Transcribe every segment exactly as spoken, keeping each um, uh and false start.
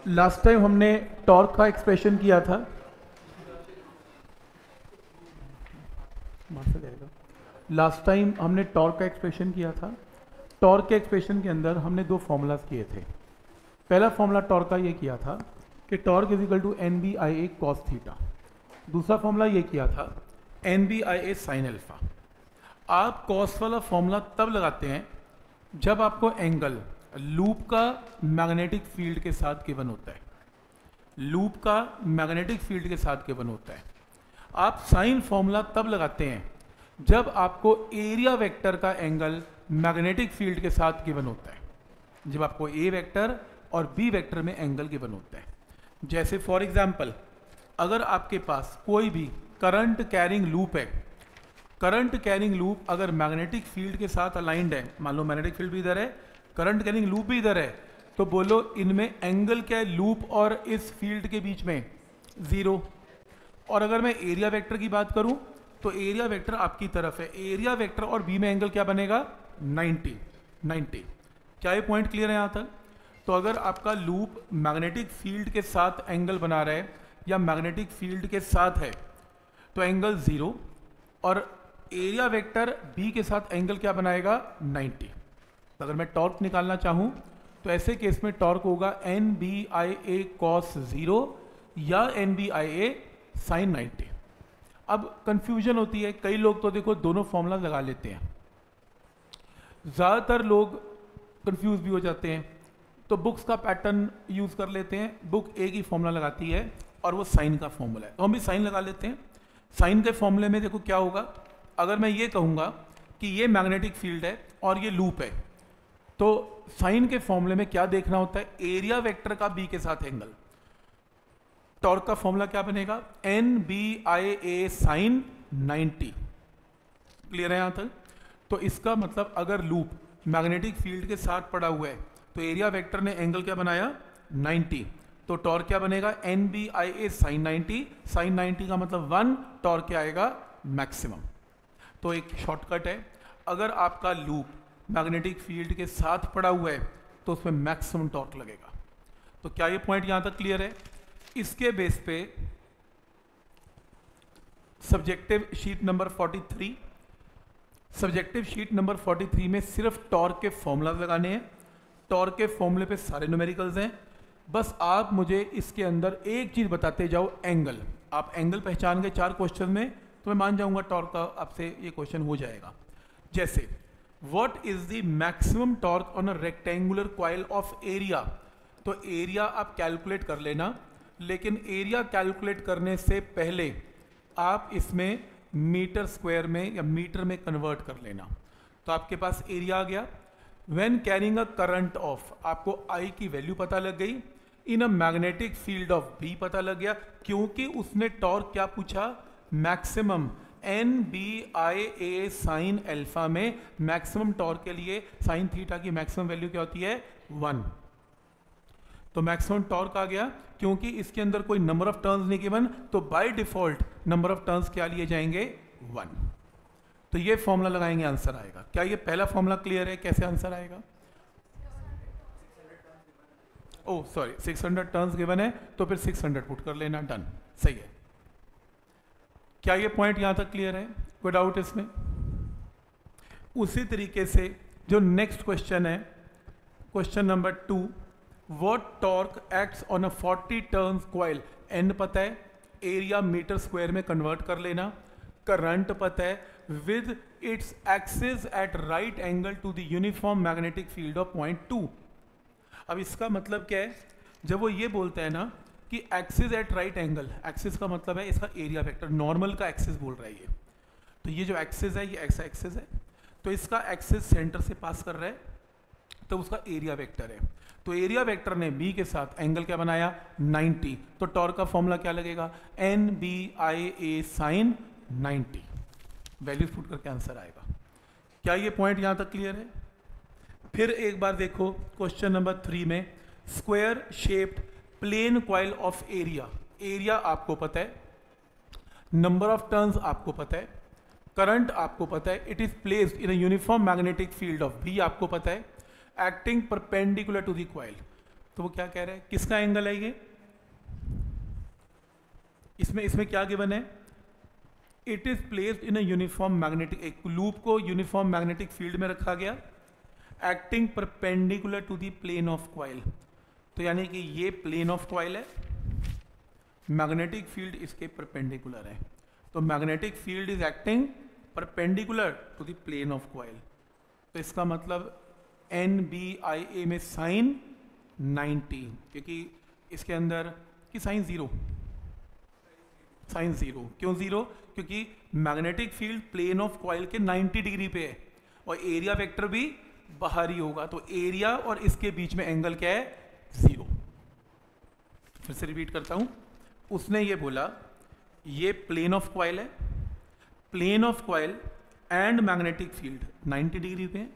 Last time हमने torque का expression किया था, लास्ट टाइम हमने टॉर्क का एक्सप्रेशन किया था। टॉर्क के एक्सप्रेशन के अंदर हमने दो फॉर्मूलाज किए थे। पहला फॉर्मूला टॉर्क का ये किया था कि torque is equal to N B I A cos theta. दूसरा फॉर्मूला ये किया था N B I A sine alpha. आप कॉस वाला फॉर्मूला तब लगाते हैं जब आपको एंगल लूप का मैग्नेटिक फील्ड के साथ गिवन होता है, लूप का मैग्नेटिक फील्ड के साथ गिवन होता है। आप साइन फॉर्मूला तब लगाते हैं जब आपको एरिया वेक्टर का एंगल मैग्नेटिक फील्ड के साथ गिवन होता है, जब आपको ए वेक्टर और बी वेक्टर में एंगल गिवन होता है। जैसे फॉर एग्जांपल, अगर आपके पास कोई भी करंट कैरिंग लूप है, करंट कैरिंग लूप अगर मैग्नेटिक फील्ड के साथ अलाइंड है, मान लो मैग्नेटिक फील्ड भी इधर है, करंट कैरिंग लूप भी इधर है, तो बोलो इनमें एंगल क्या है लूप और इस फील्ड के बीच में? जीरो। और अगर मैं एरिया वेक्टर की बात करूं तो एरिया वेक्टर आपकी तरफ है, एरिया वेक्टर और बी में एंगल क्या बनेगा? नाइन्टी। नाइन्टी। क्या ये पॉइंट क्लियर है यहां तक? तो अगर आपका लूप मैग्नेटिक फील्ड के साथ एंगल बना रहा है या मैग्नेटिक फील्ड के साथ है तो एंगल जीरो, और एरिया वेक्टर बी के साथ एंगल क्या बनाएगा? नाइन्टी। तो अगर मैं टॉर्क निकालना चाहूं तो ऐसे केस में टॉर्क होगा N B I A cos zero या N B I A sine ninety. अब कंफ्यूजन होती है, कई लोग तो देखो दोनों फॉर्मूला लगा लेते हैं, ज़्यादातर लोग कंफ्यूज भी हो जाते हैं, तो बुक्स का पैटर्न यूज़ कर लेते हैं। बुक एक ही फॉर्मूला लगाती है और वो साइन का फॉर्मूला है, तो हम भी साइन लगा लेते हैं। साइन के फॉर्मूले में देखो क्या होगा, अगर मैं ये कहूँगा कि ये मैग्नेटिक फील्ड है और ये लूप है, तो साइन के फॉर्मूले में क्या देखना होता है? एरिया वेक्टर का बी के साथ एंगल। टॉर्क का फॉर्मूला क्या बनेगा? N B I A sine ninety. Clear है यहां तक? तो इसका मतलब अगर लूप मैग्नेटिक फील्ड के साथ पड़ा हुआ है तो एरिया वेक्टर ने एंगल क्या बनाया? नाइन्टी। तो टॉर्क क्या बनेगा? N B I A sine ninety. Sine ninety का मतलब वन, टॉर्क क्या आएगा? मैक्सिमम। तो एक शॉर्टकट है, अगर आपका लूप मैग्नेटिक फील्ड के साथ पड़ा हुआ है तो उसमें मैक्सिमम टॉर्क लगेगा। तो क्या ये पॉइंट यहां तक क्लियर है? इसके बेस पे सब्जेक्टिव शीट नंबर तैंतालीस, सब्जेक्टिव शीट नंबर तैंतालीस में सिर्फ टॉर्क के फॉर्मूला लगाने हैं। टॉर्क के फॉर्मूले पे सारे न्यूमेरिकल्स हैं, बस आप मुझे इसके अंदर एक चीज बताते जाओ, एंगल। आप एंगल पहचान गए चार क्वेश्चन में तो मैं मान जाऊंगा टॉर्क का आपसे ये क्वेश्चन हो जाएगा। जैसे what is the maximum torque on a rectangular coil of area, तो एरिया आप कैलकुलेट कर लेना, लेकिन एरिया कैलकुलेट करने से पहले आप इसमें मीटर स्क्वायर में या मीटर में कन्वर्ट कर लेना। तो आपके पास एरिया आ गया। When carrying a current of, आपको आई की वैल्यू पता लग गई, in a magnetic field of B पता लग गया, क्योंकि उसने टॉर्क क्या पूछा? Maximum. N B I A sine alpha में मैक्सिमम टॉर्क के लिए साइन थीटा की मैक्सिमम वैल्यू क्या होती है? वन। तो मैक्सिमम टॉर्क आ गया, क्योंकि इसके अंदर कोई नंबर ऑफ टर्न्स नहीं गिवन, तो by default number of turns क्या लिए जाएंगे? वन। तो ये फॉर्मूला लगाएंगे, आंसर आएगा। क्या ये पहला फॉर्मूला क्लियर है? कैसे आंसर आएगा? Oh sorry, six hundred turns given है तो फिर सिक्स हंड्रेड पुट कर लेना, डन। सही है। क्या ये पॉइंट यहां तक क्लियर है? कोई डाउट इसमें? उसी तरीके से जो नेक्स्ट क्वेश्चन है, question number two, what torque acts on a forty turns coil. N पता है, एरिया मीटर स्क्वायर में कन्वर्ट कर लेना, करंट पता है, with its axis at right angle to the uniform magnetic field of point two. अब इसका मतलब क्या है? जब वो ये बोलता है ना कि axis at right angle, axis का मतलब है इसका एरिया वेक्टर, नॉर्मल का एक्सिस बोल रहा है ये, तो ये जो एक्सिस है ये एक्स एक्सिस है, तो इसका एक्सिस सेंटर से पास कर रहा है, तो उसका एरिया वेक्टर है। तो एरिया वेक्टर ने बी के साथ एंगल क्या बनाया? नाइन्टी। तो टॉर्क का फॉर्मूला क्या लगेगा? N B I A sine ninety. Values put करके आंसर आएगा। क्या ये पॉइंट यहां तक क्लियर है? फिर एक बार देखो क्वेश्चन नंबर थ्री में, square shaped plane coil of area. Area आपको पता है, नंबर ऑफ टर्न्स आपको पता है, करंट आपको पता है, it is placed in a uniform magnetic field of B आपको पता है, acting perpendicular to the coil. तो वो क्या कह रहा है, किसका एंगल है ये, इसमें इसमें क्या गिवन है, it is placed in a uniform magnetic, एक लूप को यूनिफॉर्म मैग्नेटिक फील्ड में रखा गया, acting perpendicular to the plane of coil. तो यानी कि ये प्लेन ऑफ कॉइल है, मैग्नेटिक फील्ड इसके परपेंडिकुलर है, तो magnetic field is acting perpendicular to the plane of coil. तो इसका मतलब एन बी आई ए में साइन नाइन्टी, क्योंकि इसके अंदर की साइन जीरो, साइन जीरो, क्यों जीरो, क्योंकि magnetic field plane of coil के नाइन्टी डिग्री पे है और एरिया वेक्टर भी बाहर ही होगा, तो एरिया और इसके बीच में एंगल क्या है, जीरो। फिर से रिपीट करता हूं, उसने ये बोला ये प्लेन ऑफ कॉइल है, plane of coil and magnetic field ninety degree पे है,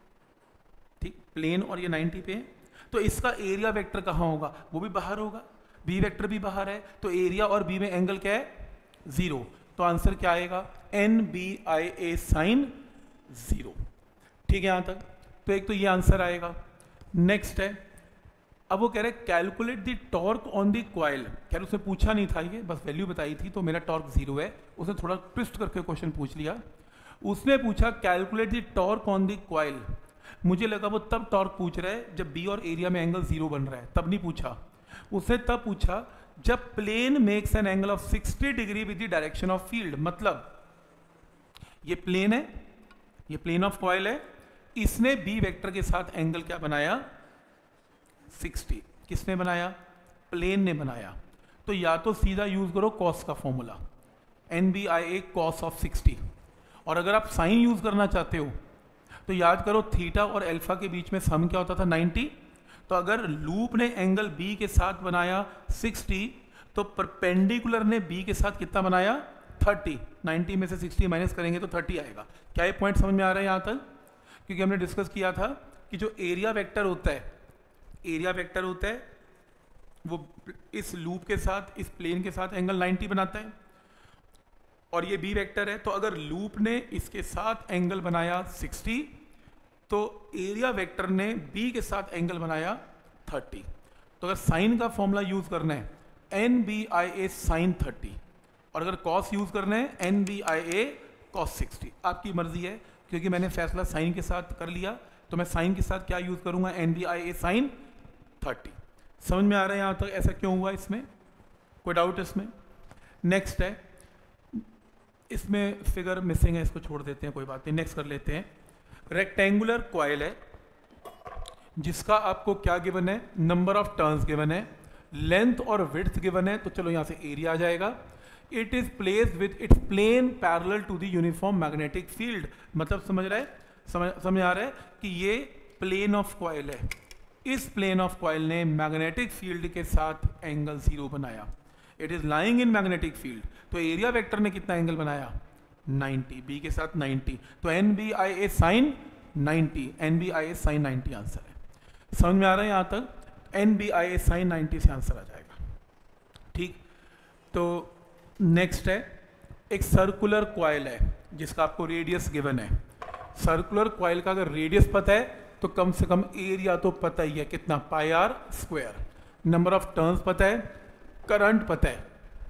ठीक, प्लेन और ये नाइन्टी पे है, तो इसका एरिया वेक्टर कहाँ होगा, वो भी बाहर होगा, बी वेक्टर भी बाहर है, तो एरिया और बी में एंगल क्या है, जीरो। तो आंसर क्या आएगा, N B I A sine zero. ठीक है यहां तक, तो एक तो ये आंसर आएगा। नेक्स्ट है, अब वो कह रहे calculate the torque on the coil, खैर उसने पूछा नहीं था ये, बस वैल्यू बताई थी, तो मेरा टॉर्क जीरो है, उसने थोड़ा ट्विस्ट करके क्वेश्चन पूछ लिया। उसने पूछा calculate the torque on the coil, मुझे लगा वो तब टॉर्क पूछ रहा है जब बी और एरिया में एंगल जीरो बन रहा है, तब नहीं पूछा, उसने तब पूछा जब plane makes an angle of sixty degree with the direction of field. मतलब ये प्लेन है, ये प्लेन ऑफ कॉइल है, इसने बी वेक्टर के साथ एंगल क्या बनाया, सिक्सटी। किसने बनाया, प्लेन ने बनाया। तो या तो सीधा यूज करो कॉस का formula, N B I A cos of sixty, और अगर आप साइन यूज करना चाहते हो तो याद करो थीटा और अल्फा के बीच में सम क्या होता था, नाइन्टी। तो अगर लूप ने एंगल बी के साथ बनाया सिक्सटी, तो परपेंडिकुलर ने बी के साथ कितना बनाया, थर्टी। नाइन्टी में से सिक्सटी माइनस करेंगे तो थर्टी आएगा। क्या ये पॉइंट समझ में आ रहा है यहाँ तक, क्योंकि हमने डिस्कस किया था कि जो एरिया वेक्टर होता है, एरिया वेक्टर होता है वो इस लूप के साथ, इस प्लेन के साथ एंगल नाइन्टी बनाता है, और ये बी वेक्टर है, तो अगर लूप ने इसके साथ एंगल बनाया सिक्सटी, तो एरिया वेक्टर ने बी के साथ एंगल बनाया थर्टी। तो अगर साइन का फॉर्मूला यूज करना है, N B I A sine thirty, और अगर कॉस यूज करना है, N B I A cos sixty. आपकी मर्जी है, क्योंकि मैंने फैसला साइन के साथ कर लिया, तो मैं साइन के साथ क्या यूज करूंगा, N B I A sine thirty. समझ में आ रहा है यहां तक, ऐसा क्यों हुआ, इसमें कोई डाउट इसमें। नेक्स्ट है, इसमें फिगर मिसिंग है, इसको छोड़ देते हैं, कोई बात नहीं, नेक्स्ट कर लेते हैं। रेक्टेंगुलर कॉइल है जिसका आपको क्या गिवन है, नंबर ऑफ टर्न्स गिवन है, लेंथ और विड्थ गिवन है, तो चलो यहां से एरिया आ जाएगा। It is placed with its plane parallel to the uniform magnetic field. मतलब समझ रहा है, समझ समझ आ रहा है कि ये प्लेन ऑफ कॉइल है, इस प्लेन ऑफ कॉइल ने मैग्नेटिक फील्ड के साथ एंगल जीरो बनाया, it is lying in magnetic field. तो एरिया वेक्टर ने कितना एंगल बनाया, नाइन्टी, बी के साथ नाइन्टी, तो N B I A sine ninety, N B I A sine ninety answer है। समझ में आ रहा है यहां तक, N B I A sine ninety से आंसर आ जाएगा। ठीक, तो नेक्स्ट है, एक सर्कुलर कॉइल है जिसका आपको रेडियस गिवन है। सर्कुलर कॉइल का अगर रेडियस पता है तो कम से कम एरिया तो पता ही है, कितना, pi r square. Number of turns पता है, करंट पता है।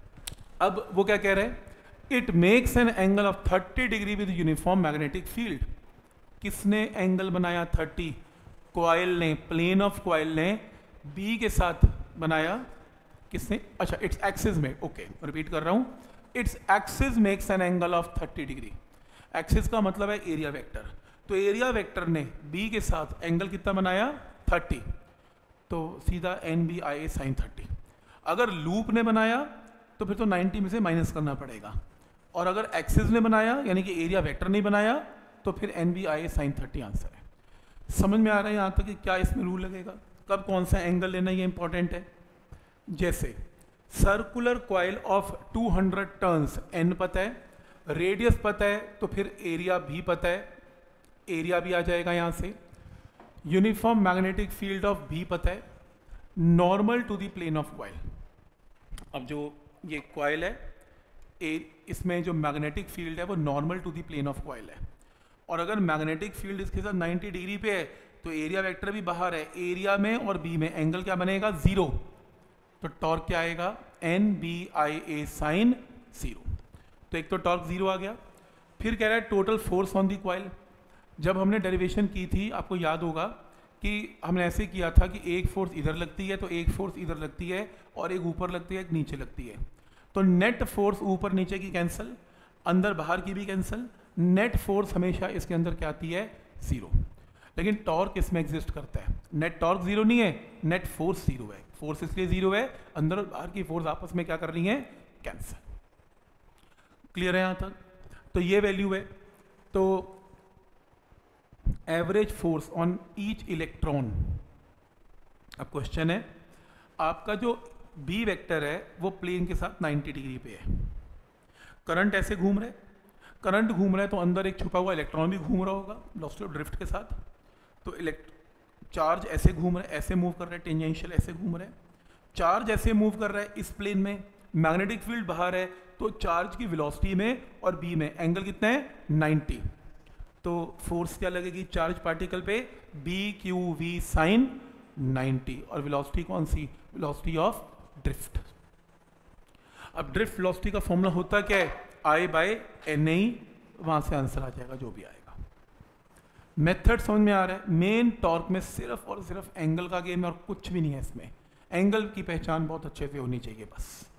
अब वो क्या कह रहे हैं, it makes an angle of thirty degree with uniform magnetic field. किसने एंगल बनाया थर्टी, कॉइल ने, प्लेन ऑफ कॉइल ने बी के साथ बनाया, किसने, अच्छा इट्स एक्सिस में, ओके रिपीट कर रहा हूं, its axis makes an angle of thirty degree. Axis का मतलब है एरिया वेक्टर, तो एरिया वेक्टर ने बी के साथ एंगल कितना बनाया, थर्टी, तो सीधा N B I A sine thirty. अगर लूप ने बनाया तो फिर तो नाइन्टी में से माइनस करना पड़ेगा, और अगर एक्सिस ने बनाया यानी कि एरिया वेक्टर नहीं बनाया तो फिर N B I A sine thirty answer है। समझ में आ रहा है यहाँ तक कि क्या इसमें रूल लगेगा, कब कौन सा एंगल लेना, ये इंपॉर्टेंट है। जैसे circular coil of two hundred turns, N पता है, रेडियस पता है, तो फिर एरिया भी पता है, एरिया भी आ जाएगा यहाँ से। यूनिफॉर्म मैग्नेटिक फील्ड ऑफ भी पता है, normal to the plane of coil. अब जो ये कॉइल है, ए, इसमें जो मैग्नेटिक फील्ड है वो normal to the plane of coil है, और अगर मैग्नेटिक फील्ड इसके साथ नाइन्टी डिग्री पे है तो एरिया वेक्टर भी बाहर है, एरिया में और बी में एंगल क्या बनेगा, जीरो। तो टॉर्क क्या आएगा, N B I A sine zero. तो एक तो टॉर्क जीरो आ गया। फिर कह रहा है total force on the coil. जब हमने डेरिवेशन की थी आपको याद होगा कि हमने ऐसे किया था कि एक फोर्स इधर लगती है तो एक फोर्स इधर लगती है और एक ऊपर लगती है एक नीचे लगती है। तो नेट फोर्स ऊपर नीचे की कैंसिल, अंदर बाहर की भी कैंसिल, नेट फोर्स हमेशा इसके अंदर क्या आती है, जीरो। लेकिन टॉर्क इसमें एग्जिस्ट करता है, नेट टॉर्क जीरो नहीं है, नेट फोर्स जीरो है। फोर्स इसलिए जीरो है, अंदर और बाहर की फोर्स आपस में क्या कर रही है, कैंसिल। क्लियर है यहां तक? तो ये वैल्यू है। तो average force on each electron, अब क्वेश्चन है आपका जो बी वेक्टर है वो प्लेन के साथ नाइंटी डिग्री पे है, करंट ऐसे घूम रहे, करंट घूम रहा है तो अंदर एक छुपा हुआ इलेक्ट्रॉन भी घूम रहा होगा वेलोसिटी ऑफ ड्रिफ्ट के साथ। तो इलेक्ट चार्ज ऐसे घूम रहा है, ऐसे मूव कर रहा है, टेंजेंशियल ऐसे घूम रहा है, चार्ज ऐसे मूव कर रहा है इस प्लेन में, मैग्नेटिक फील्ड बाहर है, तो चार्ज की वेलोसिटी में और बी में एंगल कितना है, नाइंटी। तो फोर्स क्या लगेगी चार्ज पार्टिकल पे, B Q V sine ninety. और वेलोसिटी कौन सी, वेलोसिटी ऑफ ड्रिफ्ट। अब ड्रिफ्ट वेलोसिटी का फॉर्मूला होता क्या है, आई बाय एन आई, वहां से आंसर आ जाएगा जो भी आएगा। मेथड समझ में आ रहा है? मेन टॉर्क में सिर्फ और सिर्फ एंगल का गेम है और कुछ भी नहीं है इसमें। एंगल की पहचान बहुत अच्छे से होनी चाहिए बस।